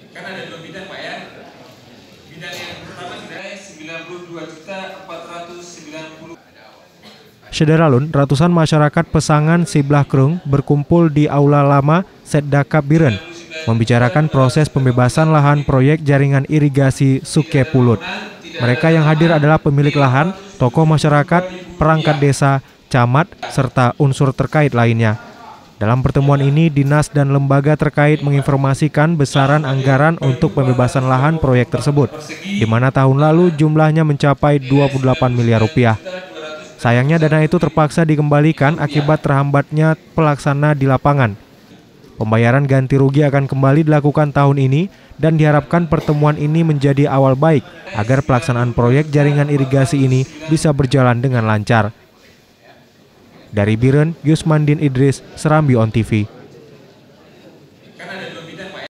Kan ada 2 bidang Pak ya. Bidang yang pertama sudah 92.490. Sederalun, ratusan masyarakat Pesangan Siblah Krung berkumpul di Aula Lama Setdakap Biren membicarakan proses pembebasan lahan proyek jaringan irigasi Suke Pulut. Mereka yang hadir adalah pemilik lahan, tokoh masyarakat, perangkat desa, camat, serta unsur terkait lainnya. Dalam pertemuan ini, dinas dan lembaga terkait menginformasikan besaran anggaran untuk pembebasan lahan proyek tersebut, di mana tahun lalu jumlahnya mencapai 28 miliar rupiah. Sayangnya dana itu terpaksa dikembalikan akibat terhambatnya pelaksana di lapangan. Pembayaran ganti rugi akan kembali dilakukan tahun ini dan diharapkan pertemuan ini menjadi awal baik agar pelaksanaan proyek jaringan irigasi ini bisa berjalan dengan lancar. Dari Biren, Yusmandin Idris, Serambi On TV.